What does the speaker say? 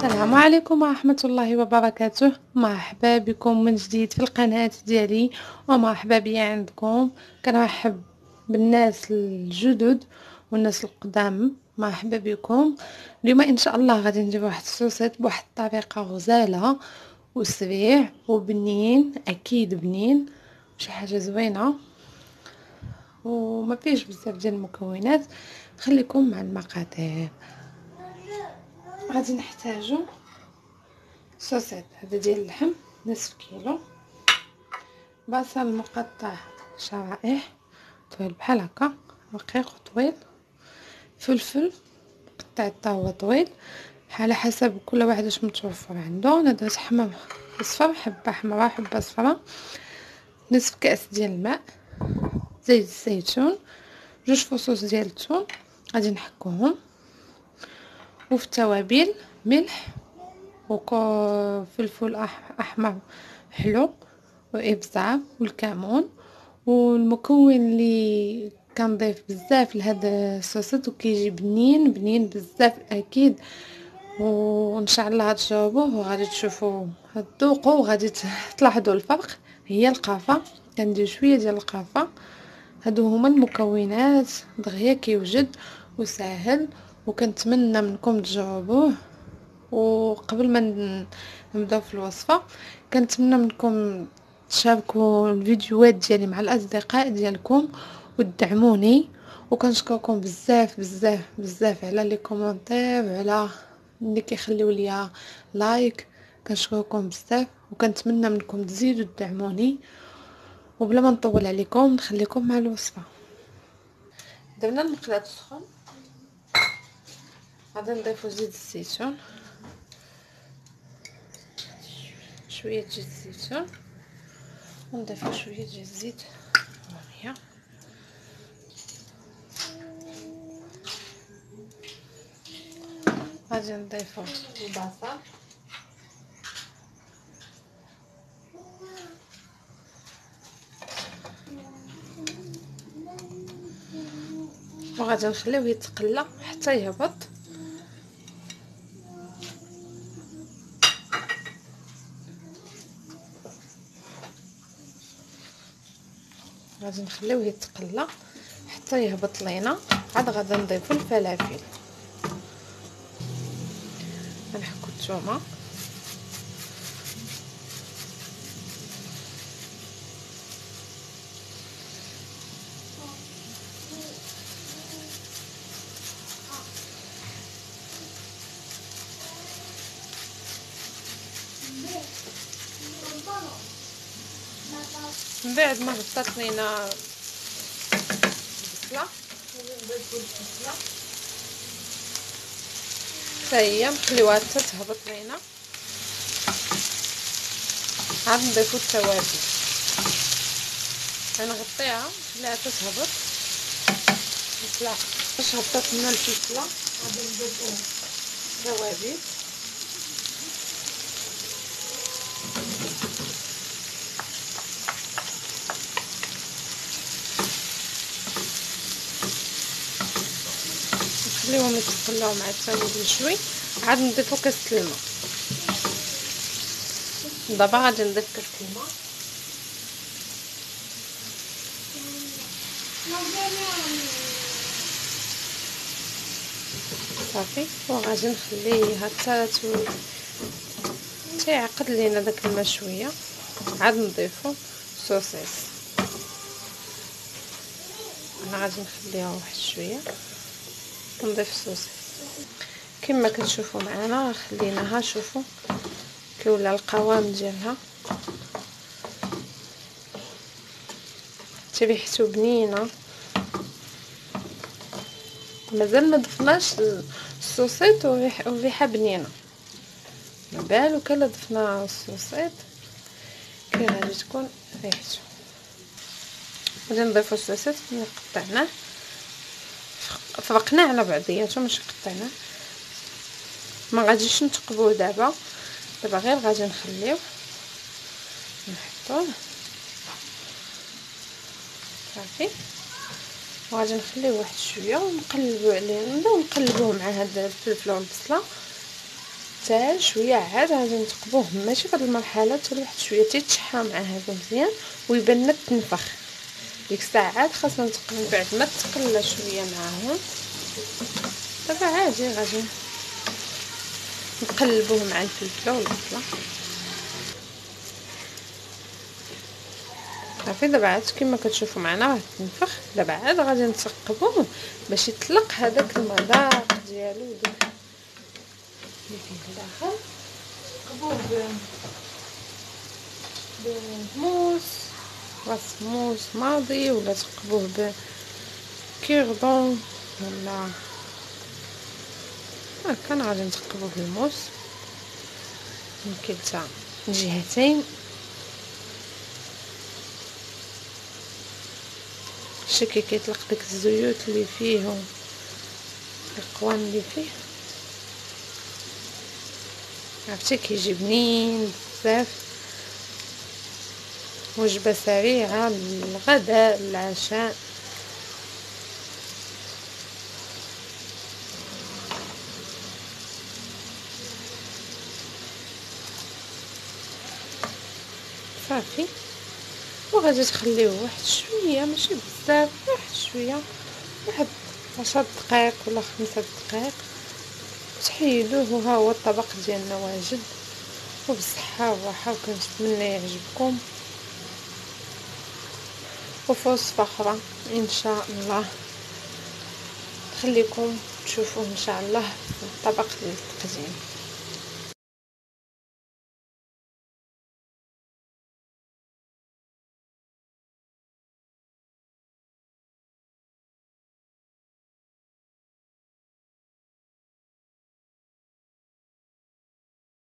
السلام عليكم ورحمة الله وبركاته. مرحبا بكم من جديد في القناة ديالي، ومرحبا بيا عندكم. كنرحب بالناس الجدد والناس القدام، مرحبا بكم. اليوم ان شاء الله غادي ندير واحد الصوصيط بواحد الطريقة غزالة وسريع وبنين، اكيد بنين، شي حاجة زوينة وما فيش بزاف ديال المكونات. خليكم مع المقادير. غادي نحتاجو صوصيط هذا ديال اللحم نصف كيلو، بصل مقطع شرائح طويل بحال هكا، رقيق وطويل، فلفل مقطع حتى هو طويل على حسب كل واحد واش متوفر عنده. انا درت حمام اصفر، حبه حمراء حبه صفراء، نصف كاس ديال الماء، زيت الزيتون، 2 فصوص ديال الثوم غادي نحكوهم، وفي التوابل ملح وفلفل احمر حلو وابزار والكمون. والمكون اللي كنضيف بزاف لهذا الصوصيط وكيجي بنين بنين بزاف اكيد، وان شاء الله غتجربوه وغادي تشوفوا تذوقوا وغادي تلاحظوا الفرق. هي القرفه، كندير شويه ديال القرفه. هادو هما المكونات، دغيا كيوجد وسهل، وكنتمنى منكم تجربوه. وقبل ما نبداو في الوصفه كنتمنى منكم تشاركوا الفيديوهات ديالي مع الاصدقاء ديالكم وتدعموني، وكنشكركم بزاف بزاف بزاف على لي كومونتير وعلى اللي كيخليو ليا لايك. كنشكركم بزاف وكنتمنى منكم تزيدوا تدعموني. وبلا ما نطول عليكم نخليكم مع الوصفه. درنا المقلاة سخون، غادي نضيفو زيت الزيتون، شويه زيت الزيتون، ونضيفو شويه ديال الزيت الثانيه، غادي نضيفو البصل وغادي نخليوه يتقلى حتى يهبط. غادي نخليوه يتقلى حتى يهبط لينا. عاد غادي نضيفو الفلافل، غنحكو الثومه، من بعد ما هبطت لينا البصله نضيفو البصله حتى هي نخليوها حتى تهبط لينا. عاد نضيفو التوابل، غنغطيها نخليها حتى تهبط. الفلفله باش هبطت لنا الفلفله غادي نضيفو التوابل، نخليوهم يتقلاو مع التوابل شوي. عاد نضيفو كاس الماء. دابا غادي نضيف كاس الماء، صافي، وغادي نخليها حتى تيعقد لينا داك الماء شويه. عاد نضيفو الصوصيص، انا غادي نخليها واحد شويه ونضيف الصوصيص كما كتشوفوا معنا. خليناها، شوفوا كي ولا القوام ديالها، حتى ريحته بنينه. مازال ما ضفناش الصوصيط والريحه بنينه، ما بالو كلا ضفنا الصوصيط كي غادي تكون ريحته. غادي نضيفو الصوصيط اللي قطعناه، فرقناه على بعضياته ماشي قطعناه. ما غاديش نتقبوه دابا غير غادي نخليوه نحطوه صافي. وغادي نخليوه واحد شويه ونقلبوا عليه، نبداو نقلبوه مع هاد الفلفل والبصله حتى شويه عاد غادي نتقبوه ماشي في هذه المرحله حتى واحد شويه تيتشحى مع هذا مزيان ويبان لنا التنفخ. ديك الساعات خاصنا نتقلب بعد ما تقلى شويه معاهم. دابا عادي غادي نقلبوه مع الفلفله والبصله صافي. دابا عاد كما كتشوفوا معنا راه تنفخ. دابا عاد غادي نثقبوه باش يطلق هذاك المذاق ديالو وداك اللي فيه الداخل. نثقبوه بموس راس موس ماضي ولا تقبوه بكيردون ولا هكا. غادي نثقبوه بالموس من كلتا الجهتين. شتي كيطلق داك الزيوت اللي فيه القوام اللي فيه عرفتي كيجي بنين بزاف. وجبه سريعه للغداء للعشاء. صافي وغادي تخليوه واحد شويه ماشي بزاف واحد شويه واحد 10 دقائق ولا 5 دقائق تحيدوه. وها هو الطبق ديالنا واجد وبالصحه والراحه وكنتمنى يعجبكم. وفي وصفه اخرى ان شاء الله خليكم تشوفوه ان شاء الله في الطبق ديال التقديم.